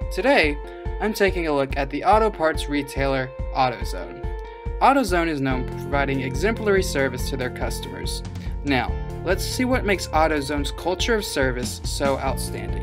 Today, I'm taking a look at the auto parts retailer AutoZone. AutoZone is known for providing exemplary service to their customers. Now, let's see what makes AutoZone's culture of service so outstanding.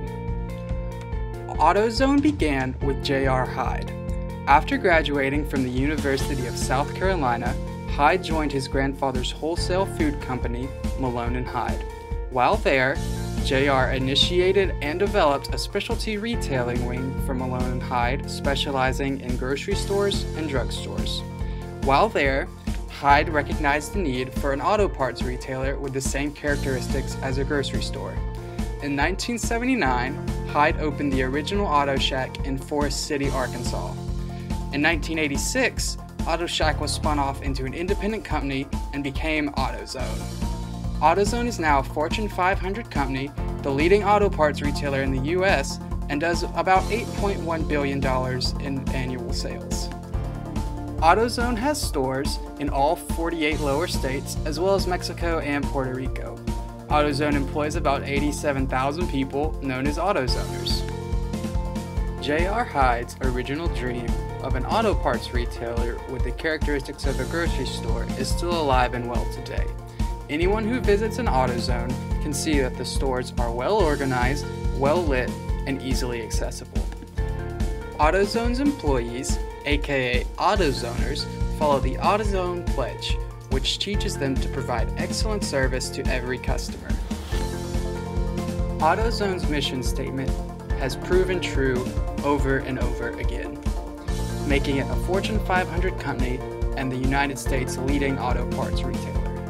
AutoZone began with J.R. Hyde. After graduating from the University of South Carolina, Hyde joined his grandfather's wholesale food company, Malone & Hyde. While there, J.R. initiated and developed a specialty retailing wing for Malone & Hyde, specializing in grocery stores and drugstores. While there, Hyde recognized the need for an auto parts retailer with the same characteristics as a grocery store. In 1979, Hyde opened the original Auto Shack in Forest City, Arkansas. In 1986, Auto Shack was spun off into an independent company and became AutoZone. AutoZone is now a Fortune 500 company, the leading auto parts retailer in the US, and does about $8.1 billion in annual sales. AutoZone has stores in all 48 lower states, as well as Mexico and Puerto Rico. AutoZone employs about 87,000 people, known as AutoZoners. J.R. Hyde's original dream of an auto parts retailer with the characteristics of a grocery store is still alive and well today. Anyone who visits an AutoZone can see that the stores are well organized, well lit, and easily accessible. AutoZone's employees, aka AutoZoners, follow the AutoZone Pledge, which teaches them to provide excellent service to every customer. AutoZone's mission statement has proven true over and over again, making it a Fortune 500 company and the United States' leading auto parts retailer.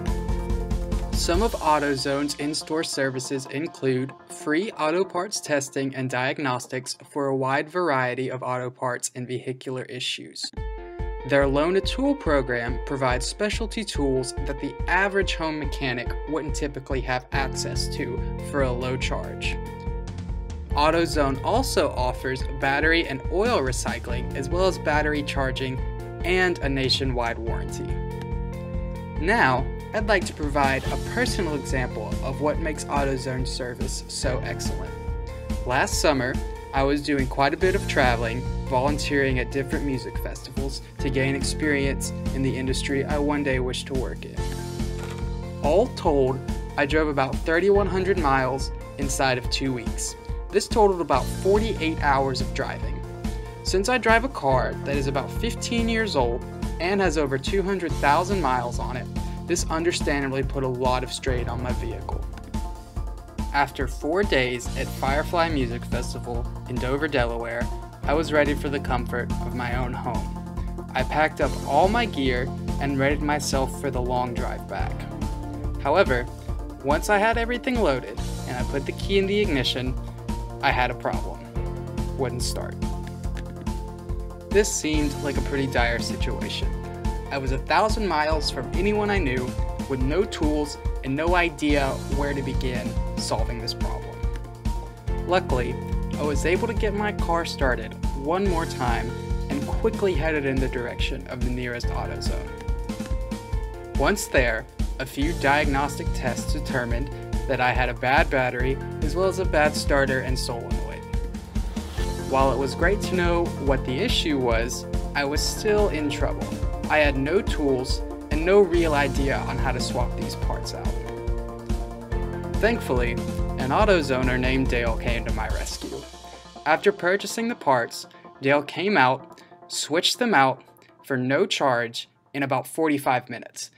Some of AutoZone's in-store services include free auto parts testing and diagnostics for a wide variety of auto parts and vehicular issues. Their Loan-A-Tool program provides specialty tools that the average home mechanic wouldn't typically have access to for a low charge. AutoZone also offers battery and oil recycling, as well as battery charging and a nationwide warranty. Now, I'd like to provide a personal example of what makes AutoZone's service so excellent. Last summer, I was doing quite a bit of traveling, volunteering at different music festivals to gain experience in the industry I one day wish to work in. All told, I drove about 3,100 miles inside of 2 weeks. This totaled about 48 hours of driving. Since I drive a car that is about 15 years old and has over 200,000 miles on it, this understandably put a lot of strain on my vehicle. After 4 days at Firefly Music Festival in Dover, Delaware, I was ready for the comfort of my own home. I packed up all my gear and readied myself for the long drive back. However, once I had everything loaded and I put the key in the ignition, I had a problem. Wouldn't start. This seemed like a pretty dire situation. I was 1,000 miles from anyone I knew, with no tools and no idea where to begin solving this problem. Luckily, I was able to get my car started one more time and quickly headed in the direction of the nearest AutoZone. Once there, a few diagnostic tests determined that I had a bad battery as well as a bad starter and solenoid. While it was great to know what the issue was, I was still in trouble. I had no tools and no real idea on how to swap these parts out. Thankfully, an AutoZoner named Dale came to my rescue. After purchasing the parts, Dale came out, switched them out for no charge in about 45 minutes.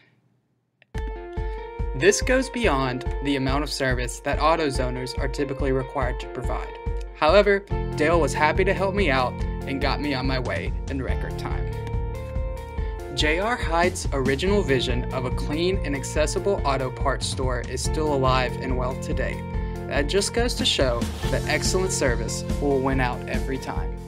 This goes beyond the amount of service that AutoZoners are typically required to provide. However, Dale was happy to help me out and got me on my way in record time. J.R. Hyde's original vision of a clean and accessible auto parts store is still alive and well today. That just goes to show that excellent service will win out every time.